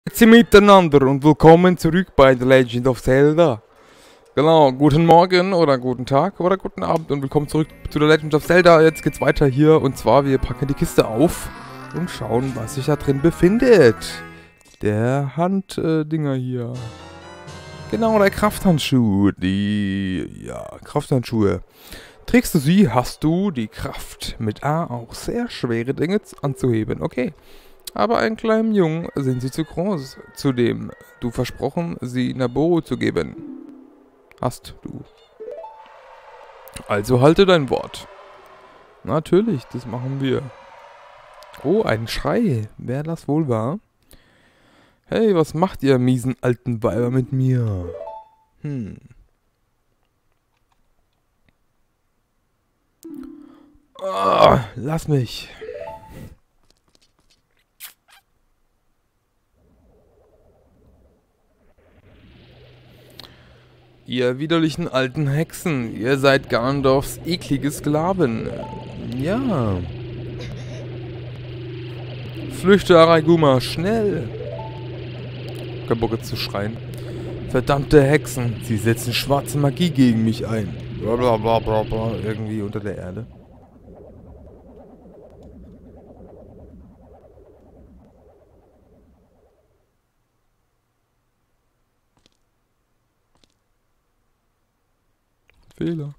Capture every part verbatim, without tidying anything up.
Grüezi miteinander und willkommen zurück bei The Legend of Zelda. Genau, guten Morgen oder guten Tag oder guten Abend und willkommen zurück zu The Legend of Zelda. Jetzt geht's weiter hier und zwar, wir packen die Kiste auf und schauen, was sich da drin befindet. Der Handdinger äh, hier. Genau, der Krafthandschuh. Die, ja, Krafthandschuhe. Trägst du sie, hast du die Kraft, mit A auch sehr schwere Dinge anzuheben. Okay. Aber einem kleinen Jungen sind sie zu groß. Zudem, du versprochen, sie Naboru zu geben. Hast du. Also halte dein Wort. Natürlich, das machen wir. Oh, ein Schrei. Wer das wohl war? Hey, was macht ihr miesen alten Weiber mit mir? Hm. Oh, lass mich. Ihr widerlichen alten Hexen, ihr seid Ganondorfs eklige Sklaven. Ja. Flüchte, Araiguma, schnell. Kein Bock jetzt zu schreien. Verdammte Hexen, sie setzen schwarze Magie gegen mich ein. Blablabla, irgendwie unter der Erde. Fehler.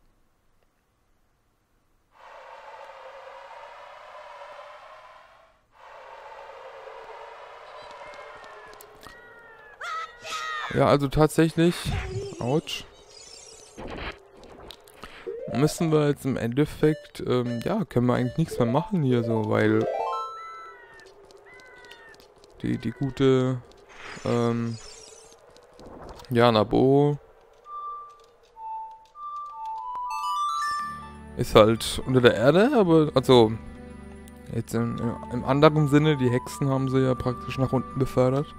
Ja, also tatsächlich, ouch, müssen wir jetzt im Endeffekt, ähm, ja, können wir eigentlich nichts mehr machen hier so, weil die, die gute, ähm, ja, Naboru ist halt unter der Erde, aber, also, jetzt in, im anderen Sinne, die Hexen haben sie ja praktisch nach unten befördert.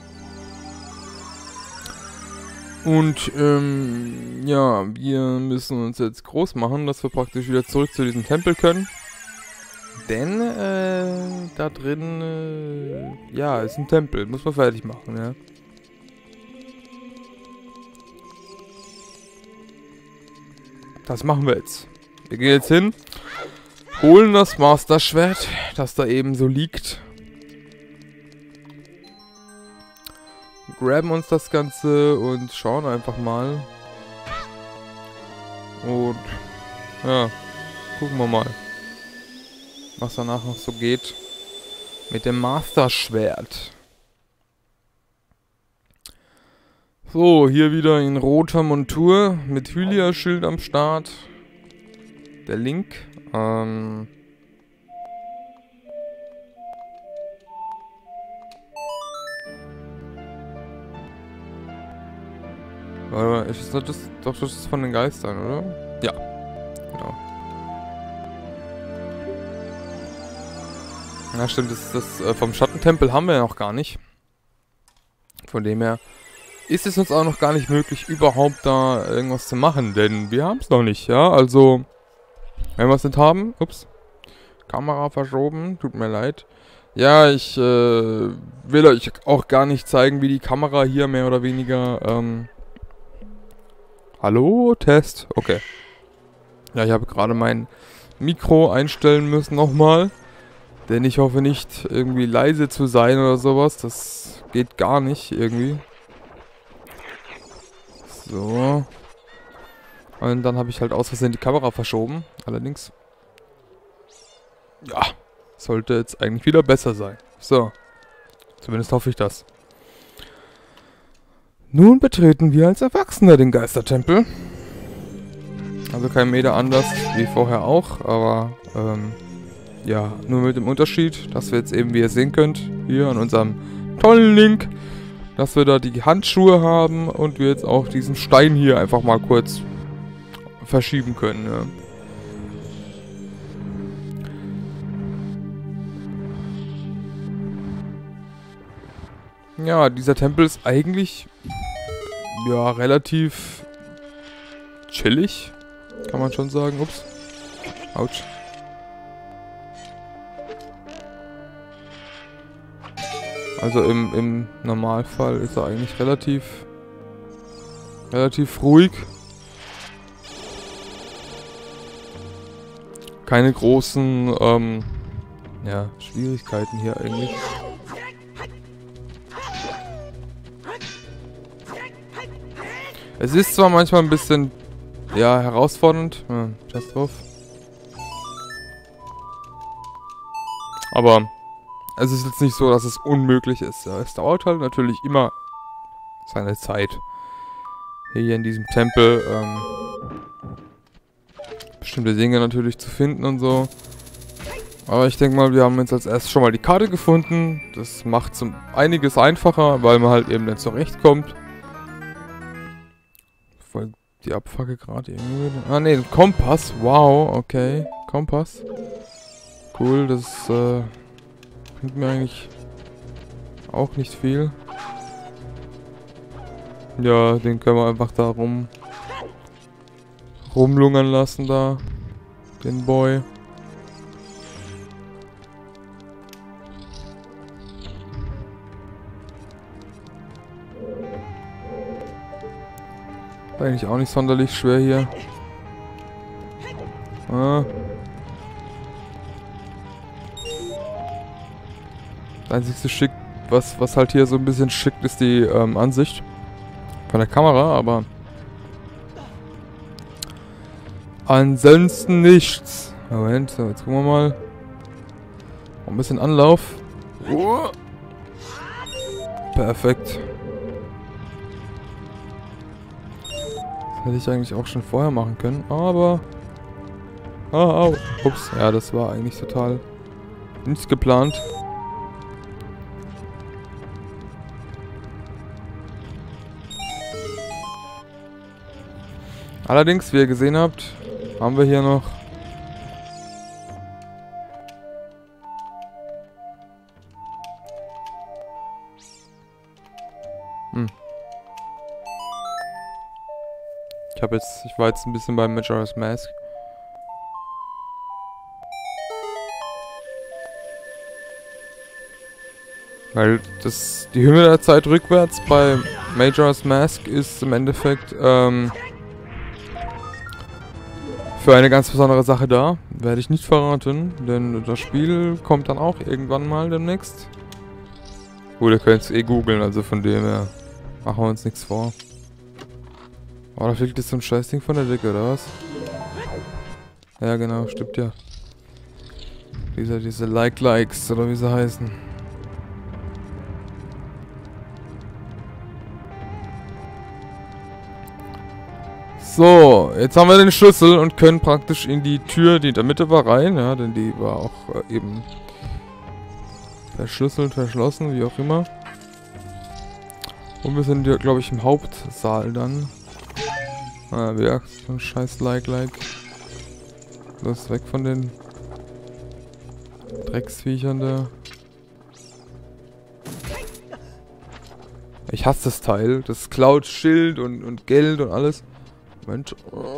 Und, ähm, ja, wir müssen uns jetzt groß machen, dass wir praktisch wieder zurück zu diesem Tempel können. Denn, äh, da drin, äh, ja, ist ein Tempel, muss man fertig machen, ja. Das machen wir jetzt. Wir gehen jetzt hin, holen das Master Schwert, das da eben so liegt. Graben uns das Ganze und schauen einfach mal. Und ja, gucken wir mal, was danach noch so geht mit dem Master Schwert. So, hier wieder in roter Montur mit Hylia-Schild am Start. Der Link. Ähm Warte mal, ist das, das doch das ist von den Geistern, oder? Ja, genau. Ja, stimmt, das, das äh, vom Schattentempel haben wir ja noch gar nicht. Von dem her ist es uns auch noch gar nicht möglich, überhaupt da irgendwas zu machen, denn wir haben es noch nicht, ja, also, wenn wir es nicht haben, ups, Kamera verschoben, tut mir leid. Ja, ich äh, will euch auch gar nicht zeigen, wie die Kamera hier mehr oder weniger, ähm, hallo, Test, okay. Ja, ich habe gerade mein Mikro einstellen müssen nochmal, denn ich hoffe nicht irgendwie leise zu sein oder sowas, das geht gar nicht irgendwie. So. Und dann habe ich halt aus Versehen die Kamera verschoben. Allerdings. Ja. Sollte jetzt eigentlich wieder besser sein. So. Zumindest hoffe ich das. Nun betreten wir als Erwachsene den Geistertempel. Also kein Meter anders wie vorher auch. Aber, ähm, ja, nur mit dem Unterschied, dass wir jetzt eben, wie ihr sehen könnt, hier an unserem tollen Link, dass wir da die Handschuhe haben und wir jetzt auch diesen Stein hier einfach mal kurz verschieben können. Ja, ja, dieser Tempel ist eigentlich ja relativ chillig, kann man schon sagen. Ups. Autsch. Also im, im Normalfall ist er eigentlich relativ, relativ ruhig. Keine großen, ähm, ja, Schwierigkeiten hier eigentlich. Es ist zwar manchmal ein bisschen, ja, herausfordernd. Ja, Test drauf. Aber es ist jetzt nicht so, dass es unmöglich ist. Ja, es dauert halt natürlich immer seine Zeit. Hier in diesem Tempel, ähm, bestimmte Dinge natürlich zu finden und so. Aber ich denke mal, wir haben jetzt als erstes schon mal die Karte gefunden. Das macht es um einiges einfacher, weil man halt eben nicht zurechtkommt. Voll die Abfacke gerade irgendwie. Ah ne, ein Kompass. Wow, okay. Kompass. Cool, das äh, bringt mir eigentlich auch nicht viel. Ja, den können wir einfach da rum rumlungern lassen da. Den Boy. Eigentlich auch nicht sonderlich schwer hier. Ah. Das einzigste Schick, was, was halt hier so ein bisschen schickt, ist die ähm, Ansicht von der Kamera, aber ansonsten nichts. Moment, so, jetzt gucken wir mal. Noch ein bisschen Anlauf. Oh. Perfekt. Das hätte ich eigentlich auch schon vorher machen können, aber... Ah, oh, ups. Ja, das war eigentlich total nicht geplant. Allerdings, wie ihr gesehen habt, haben wir hier noch hm. Ich habe jetzt, ich war jetzt ein bisschen beim Majora's Mask. Weil das, die Hymne der Zeit rückwärts bei Majora's Mask ist im Endeffekt, ähm, für eine ganz besondere Sache da. Werde ich nicht verraten, denn das Spiel kommt dann auch irgendwann mal demnächst. Gut, ihr könnt es eh googeln, also von dem her machen wir uns nichts vor. Oh, da fliegt jetzt so ein Scheißding von der Decke, oder was? Ja, genau, stimmt ja. Diese, diese Like-Likes, oder wie sie heißen. So, jetzt haben wir den Schlüssel und können praktisch in die Tür, die in der Mitte war, rein. Ja, denn die war auch äh, eben verschlüsselt, verschlossen, wie auch immer. Und wir sind ja, glaube ich, im Hauptsaal dann. Ah, wieder so ein scheiß Like-Like. Los, weg von den Drecksviechern da. Ich hasse das Teil. Das klaut Schild und, und Geld und alles. Moment.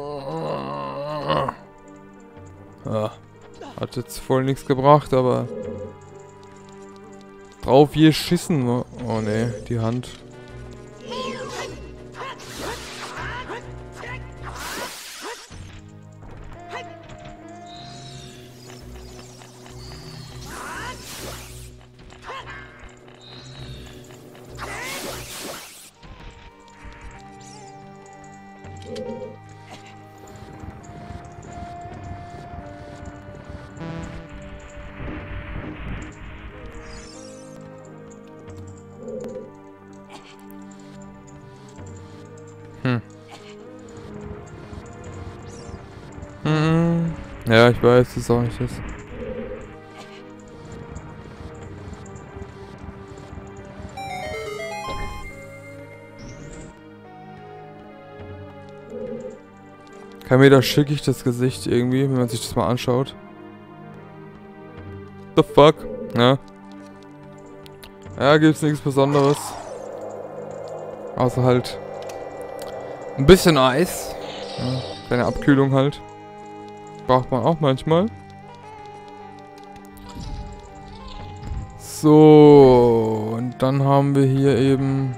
Ja, hat jetzt voll nichts gebracht, aber drauf geschissen. Oh ne, die Hand. Hm. Hm. Ja, ich weiß, das ist auch nicht das. Kann mir da schickig das Gesicht irgendwie, wenn man sich das mal anschaut. The fuck? Ja. Ja, gibt's nichts Besonderes. Außer halt ein bisschen Eis. Ja, kleine Abkühlung halt. Braucht man auch manchmal. So, und dann haben wir hier eben...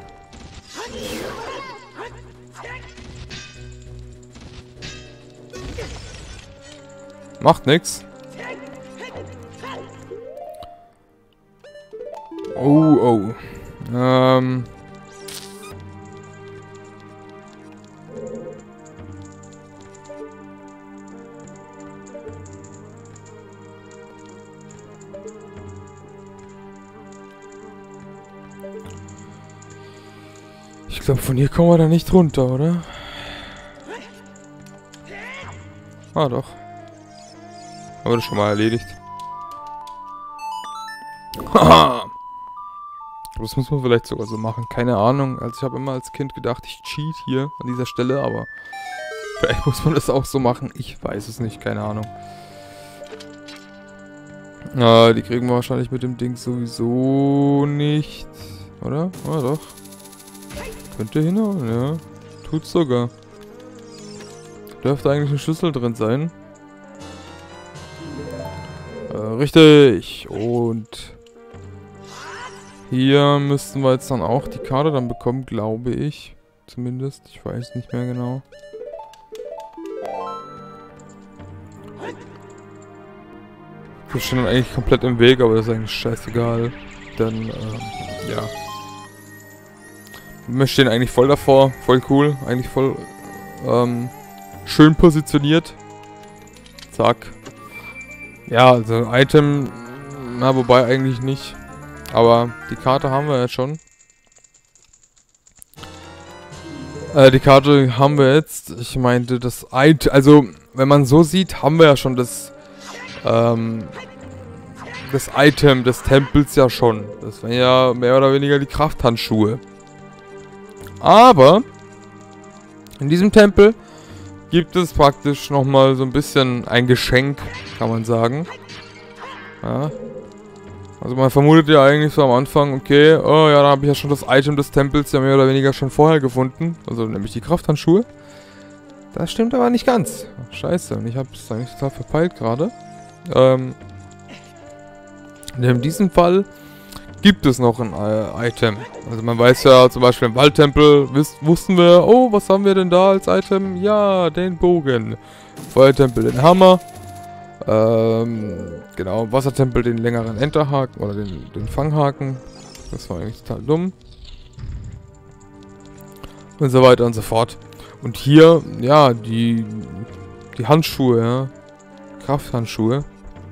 Macht nix. Oh, oh. Ähm... Ich glaube, von hier kommen wir da nicht runter, oder? Ah, doch. Haben wir das schon mal erledigt. Haha! Das muss man vielleicht sogar so machen. Keine Ahnung. Also ich habe immer als Kind gedacht, ich cheat hier an dieser Stelle, aber vielleicht muss man das auch so machen. Ich weiß es nicht. Keine Ahnung. Ah, die kriegen wir wahrscheinlich mit dem Ding sowieso nicht. Oder? Ah, doch. Könnte hinhauen, ja. Tut's sogar. Dürfte eigentlich ein Schlüssel drin sein. Äh, richtig. Und hier müssten wir jetzt dann auch die Karte dann bekommen, glaube ich. Zumindest. Ich weiß nicht mehr genau. Wir stehen eigentlich komplett im Weg, aber das ist eigentlich scheißegal. Dann, ähm, ja. Wir stehen eigentlich voll davor. Voll cool. Eigentlich voll, ähm, schön positioniert. Zack. Ja, also Item, na, wobei eigentlich nicht. Aber die Karte haben wir jetzt schon. Äh, die Karte haben wir jetzt. Ich meinte, das Item, also, wenn man so sieht, haben wir ja schon das, ähm, das Item des Tempels ja schon. Das wären ja mehr oder weniger die Krafthandschuhe. Aber in diesem Tempel gibt es praktisch nochmal so ein bisschen ein Geschenk, kann man sagen. Ja. Also man vermutet ja eigentlich so am Anfang, okay, oh ja, da habe ich ja schon das Item des Tempels ja mehr oder weniger schon vorher gefunden. Also nämlich die Krafthandschuhe. Das stimmt aber nicht ganz. Scheiße, und ich habe es eigentlich total verpeilt gerade. Ähm, in diesem Fall gibt es noch ein äh, Item. Also man weiß ja zum Beispiel im Waldtempel wussten wir, oh, was haben wir denn da als Item? Ja, den Bogen. Feuertempel den Hammer. Ähm, genau, Wassertempel den längeren Enterhaken oder den, den Fanghaken. Das war eigentlich total dumm. Und so weiter und so fort. Und hier, ja, die, die Handschuhe, ja. Krafthandschuhe.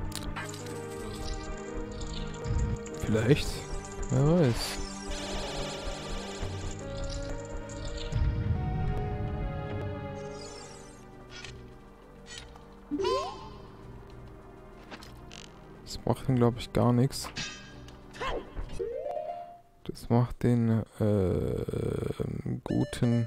Vielleicht. Wer weiß. Das macht den, glaube ich, gar nichts. Das macht den äh, guten...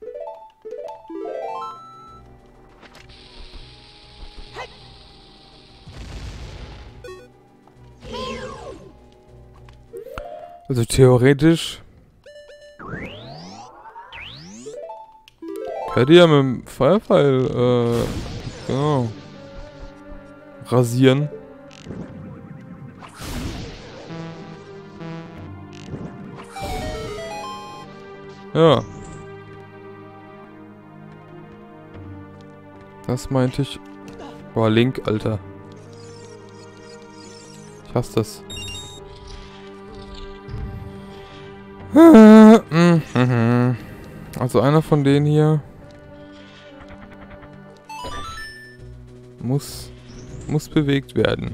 Also theoretisch könnt ihr ja mit dem Firefile äh, genau, rasieren. Ja. Das meinte ich. Boah, Link, Alter. Ich hasse das. Also einer von denen hier muss muss bewegt werden.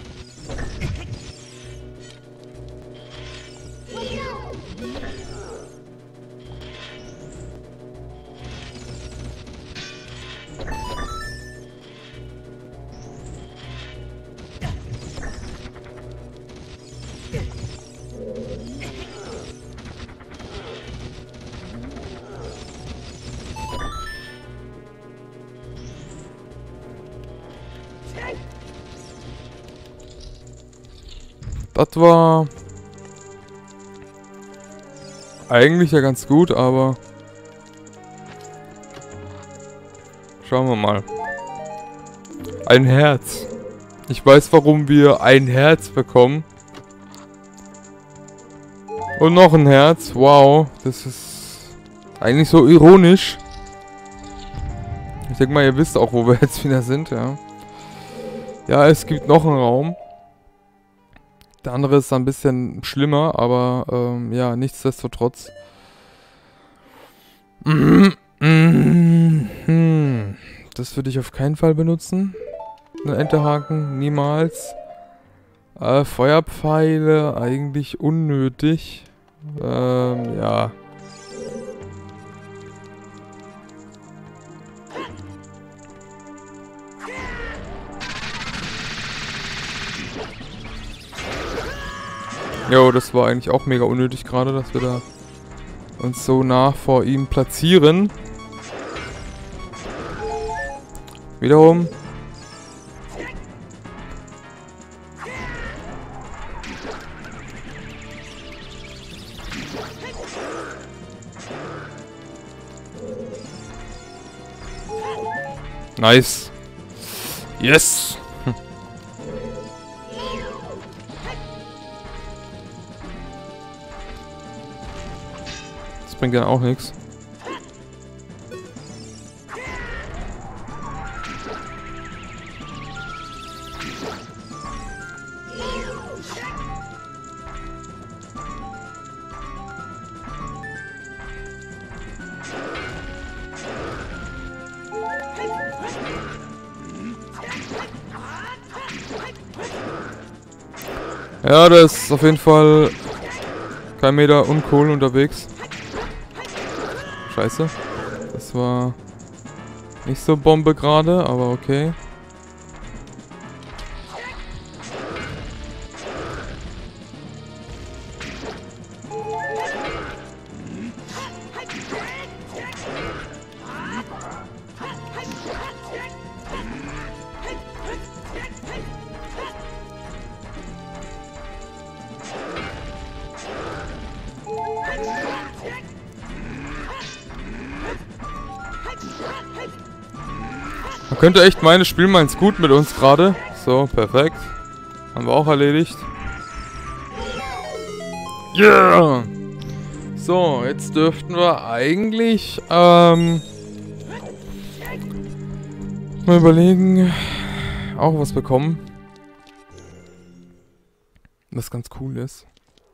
Das war eigentlich ja ganz gut, aber schauen wir mal. Ein Herz. Ich weiß, warum wir ein Herz bekommen. Und noch ein Herz. Wow. Das ist eigentlich so ironisch. Ich denke mal, ihr wisst auch, wo wir jetzt wieder sind, ja. Ja, es gibt noch einen Raum. Der andere ist ein bisschen schlimmer, aber ähm, ja, nichtsdestotrotz. Das würde ich auf keinen Fall benutzen. Einen Enterhaken, niemals. Äh, Feuerpfeile, eigentlich unnötig. Ähm, ja. Jo, das war eigentlich auch mega unnötig gerade, dass wir da uns so nah vor ihm platzieren. Wiederum. Nice. Yes. Hm. Das bringt ja auch nichts. Ja, das ist auf jeden Fall kein Meter uncool unterwegs. Scheiße. Das war nicht so Bombe gerade, aber okay. Man könnte echt meinen, das Spiel meint's gut mit uns gerade. So, perfekt. Haben wir auch erledigt. Yeah! So, jetzt dürften wir eigentlich ähm, mal überlegen, auch was bekommen, was ganz cool ist.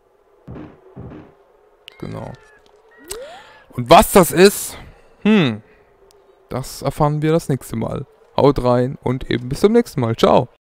Genau. Und was das ist, hm, das erfahren wir das nächste Mal. Haut rein und eben bis zum nächsten Mal. Ciao.